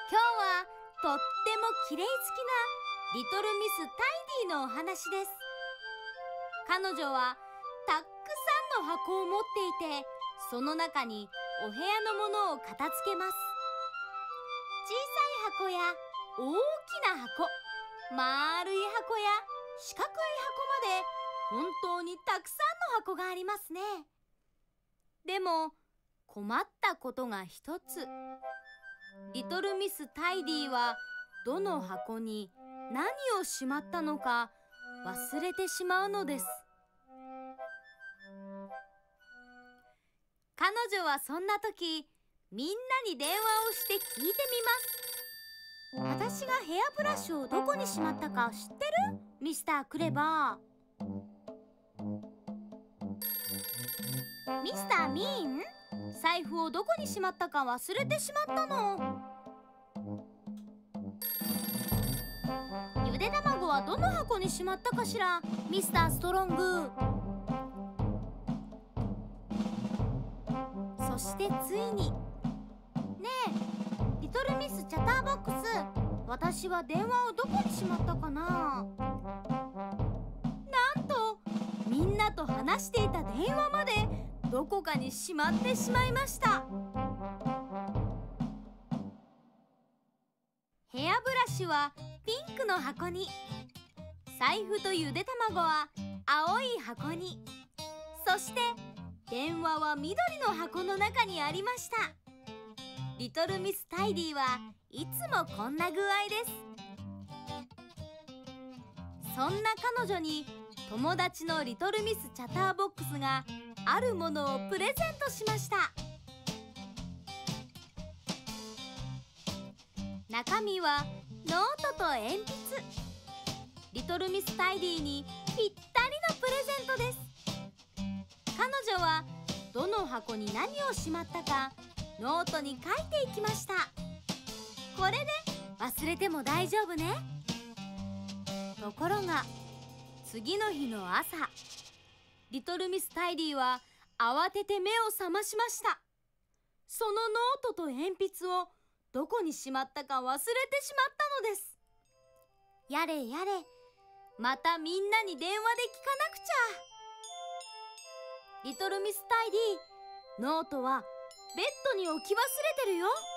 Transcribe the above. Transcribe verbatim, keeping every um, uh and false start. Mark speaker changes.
Speaker 1: 今日はとってもきれい好きなリトルミス・タイディのお話です。彼女はたくさんの箱を持っていて、その中にお部屋のものを片付けます。小さい箱や大きな箱、丸い箱や四角い箱まで本当にたくさんの箱がありますね。でも困ったことが一つ。リトルミス・タイディはどの箱に何をしまったのか忘れてしまうのです。彼女はそんな時、みんなに電話をして聞いてみます。私がヘアブラシをどこにしまったか知ってる？ミスタークレバー。ミスターミーン？財布をどこにしまったか忘れてしまったの。ゆで卵はどの箱にしまったかしら？ミスターストロング。そしてついに、ねえリトルミスチャターボックス、私は電話をどこにしまったかな。なんとみんなと話していた電話までどこかにしまってしまいました。ヘアブラシはピンクの箱に、財布とゆで卵は青い箱に、そして電話は緑の箱の中にありました。リトルミス・タイディはいつもこんな具合です。そんな彼女に友達のリトルミス・チャターボックスがあるものをプレゼントしました。中身はノートと鉛筆。リトルミス・タイディにぴったりのプレゼントです。彼女はどの箱に何をしまったかノートに書いていきました。これで忘れても大丈夫ね。ところが次の日の朝、リトルミス・タイディは慌てて目を覚ましました。そのノートと鉛筆をどこにしまったか忘れてしまったのです。やれやれ、またみんなに電話で聞かなくちゃ。リトルミス・タイディ、ノートはベッドに置き忘れてるよ。